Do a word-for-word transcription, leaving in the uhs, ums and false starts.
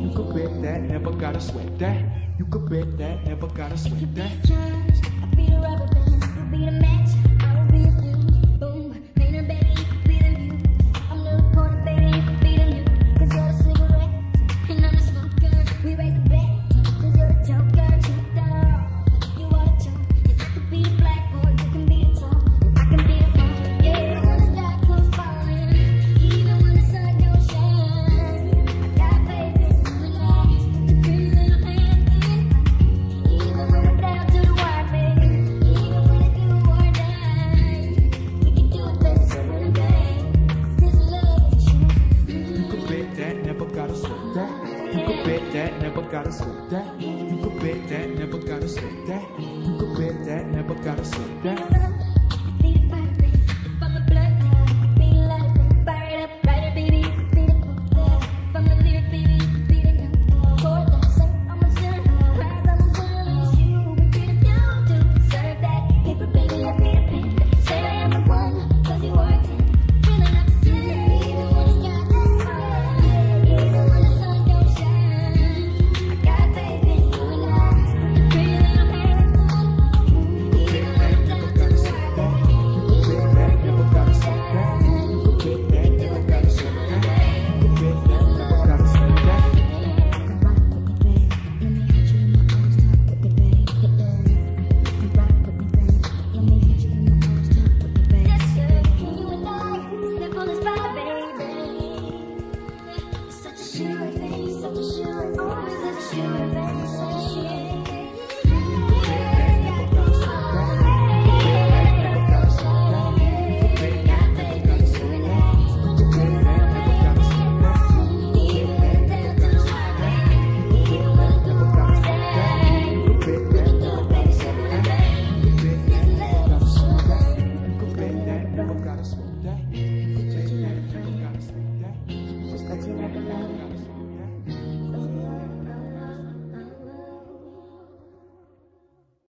You could bet that, never gotta sweat that. You could bet that, never gotta sweat You be that. the charge, I'll be the rubber band. You be the match, I will be the fuse. Boom, painter, baby, you could be the muse. I'm the reporter, baby, you could be the news. Cause you're the cigarette, and I'm the smoker. We raise the bet, cause you're the joker. Truth dog, you are the joke. And I could be the blackboard, you can be the top. I can be the phone, yeah. When the sky comes falling, even when the sun don't shine, I got faith in you, relax. The pretty little hand in. Even when we're down to the wire, baby. Even when it's do or die, we can do it better sooner than bang. This love is true. You could bet that, never gotta sweat that. You could bet that, never gotta sweat that. You could bet that, never gotta sweat that. You could bet that, never gotta sweat that. Be the fire, baby. If I'm a blood type, be the light, baby. Fire it up, writer, baby. You could be the quote. If I'm a lyric, baby, you could be the note. Chord that say I'm a sinner. Rise, I'm a winner, it's you. We be the down to serve that paper, baby. I be the pen. Say I am the one, cause you are ten. Feeling up to ten. Even when it's got that fire. Even when the sun don't shine, I got faith in you, relax. The pretty little hand. Even when it's down to the wire, baby. You could bet that, never gotta sweat that. You could bet that, never gotta sweat that. You could bet that, never gotta sweat that. Rock with me, babe. Let me hit you in my arms, talk with me, babe. Hit the rock with me, babe. Let me hit you in my arms, talk with me, babe. Yes, sir. You and I, simple as pie, baby. Such a sure thing, such a sure, always such a sure thing.